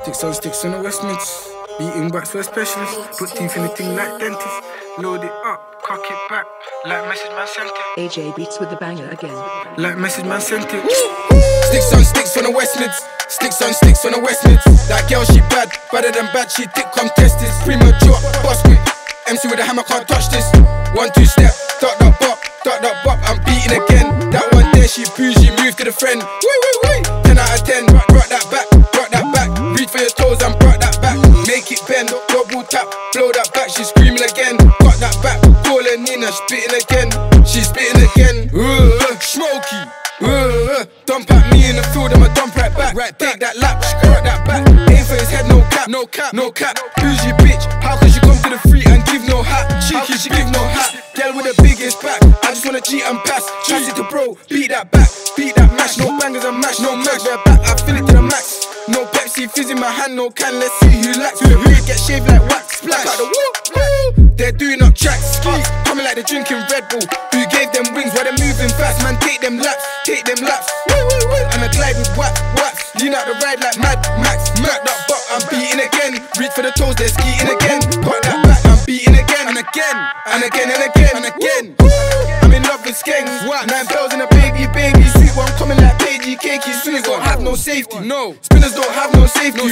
Sticks on the Westmints. Beating backs for a specialist. Put teeth in the thing like dentist. Load it up, cock it back. Like message man sent it. AJ Beats with the banger again. Like message man sent it. Sticks on the Westmints. Sticks on the Westmints. That girl she bad, badder than bad. She thick contested. Premature, boss quick. MC with a hammer can't touch this. 1-2 step, dot that bop. I'm beating again. That one there she bougie, move to the friend. Wait. 10 out of 10. Brought that back. Reach for your toes and brought that back. Make it bend, double tap, blow that back. She's screaming again. Got that back, call her Nina, spitting again. She's spitting again. Smoky. Dump at me in the field, I'ma dump right back. Take that lap, got that back. Aim for his head, no cap. Bougie bitch, how can she come to the free and give no hat? How can she give no hat? Girl with the biggest back, I just wanna cheat and pass. Pass it to bro, beat that back, beat that mash. No bangers and mash, no mash. They're back, I fill it to the max. No Pepsi, fizz in my hand, no can. Let's see who lacks. Who get shaved like wax, splash. Out the woo. They're doing up tracks, skis, coming like they're drinking Red Bull. Who gave them wings while they're moving fast? Man, take them laps. And I glide with waps. Lean out the ride like Mad Max. Smack that butt, I'm beating again. Reach for the toes, they're skeeting again. Got that back, I'm beating again. And again. I'm in love with skanks. 9 bells in a baby. Sweet one coming like Pagey Cakey. Spinners don't have no safety. No, spinners don't have no safety.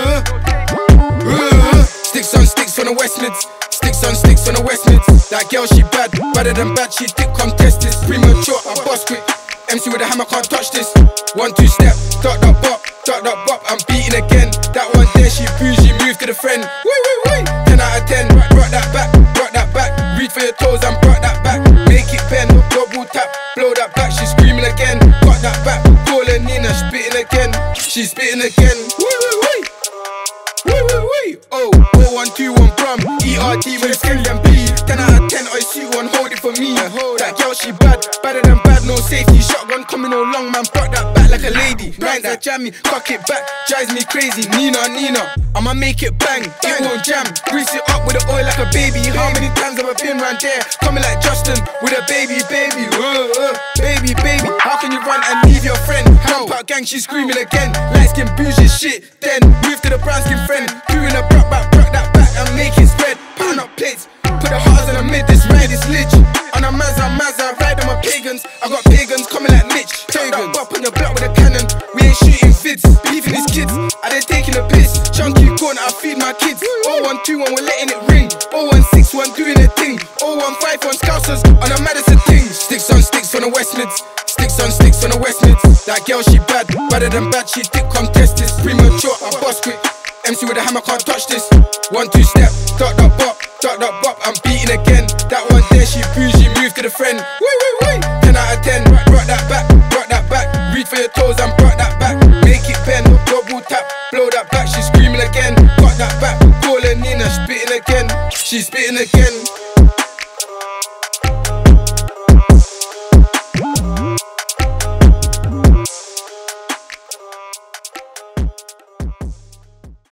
Sticks on the Westmints. Sticks on the Westmints. That girl she bad, badder than bad. She thick contested. Premature, I boss quick. MC with a hammer can't touch this. 1-2 step, dot that bop. I'm beating again. That one there she bougie, move to the friend. Wait. 10 out of 10. Brought that back. Reach for your toes and brought that back. Make it bend, double tap, blow that back. She's screaming again. Got that back, call her Nina, spitting again. She's spitting again. Wait. Oh, 4121 prom. ERD with Kelly and B. 10 out of 10. I see one, hold it for me. That girl she bad, badder than bad, no safety. Shotgun coming all long, man, brought that back like a lady. Rhymes that jam me, cock it back, drives me crazy. Nina, I'ma make it bang, it won't jam. Grease it up with the oil like a baby. How many times have I been round there? Coming like Justin with a baby. Baby, how can you run and leave your friend? Rampart gang, she's screaming again. Light skin bougie shit, then move to the brown skin friend. Doing a brought that back and make it spread. Pound up plates, put the hearts in the mid, this ride is lich. On a Mazda, ride on my pagans. I got pagans coming like Mitch. Pagans up on the block with a cannon. We ain't shooting fits, beefing these kids. Are they taking a piss? Chunky corner, I feed my kids. 0121, we're letting it ring. 0161, doing a thing. 0151, scousers on a Madison thing. Sticks on the Westmints. Sticks on the Westmints. That girl she bad, badder than bad. She thick contested. Premature, I boss quick. MC with a hammer can't touch this. 1-2 step, dot that bop. I'm beating again. That one there she bougie, move to the friend. Wait. 10 out of 10. Brought that back. Reach for your toes and brought that back. Make it bend, double tap, blow that back. She's screaming again. Got that back, call her Nina, spitting again. She's spitting again.